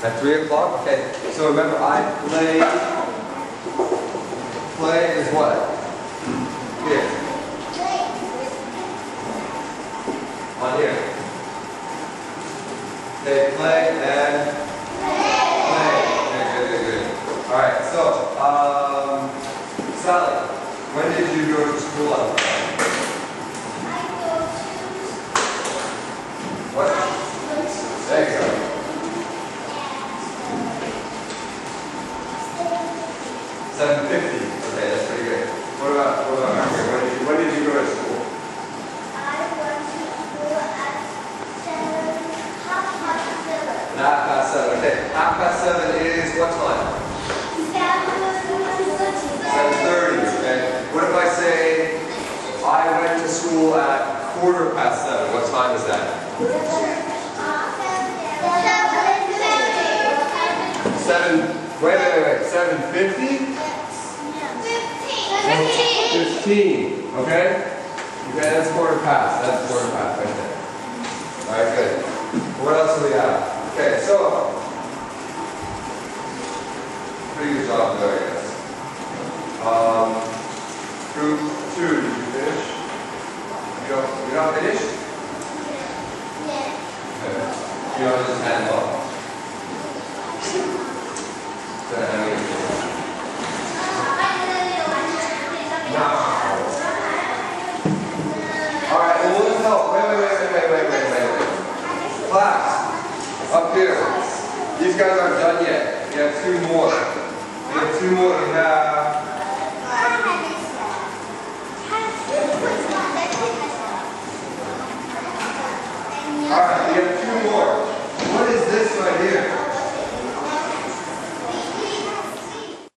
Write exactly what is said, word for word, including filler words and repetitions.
At three o'clock? Okay. So remember, I play. Play is what? Here. On here. Okay, play and play. Good, good, good, good. All right. So, um, Sally, when did you go to school on Friday? What? There you go. seven fifty. Okay, that's pretty good. What about, what about Margaret? When did you, when did you go to school? I went to school at seven, half past seven. Half past seven. Okay, half past seven is what time? seven thirty. Okay. What if I say I went to school at quarter past seven? What time is that? Seven. Wait, wait, wait, wait. Seven fifty? Fifteen. Okay? Okay, that's quarter past. That's quarter past right there. Alright, good. What else do we have? Okay, so pretty good job there, I guess. Um group two, did you finish? You don't you don't finish? Okay. You don't just hand up. Alright, well we'll just help. Wait, wait, wait, wait, wait, wait, wait, wait. Class, up here. These guys aren't done yet. We have two more. We have two more. We have... Alright, we have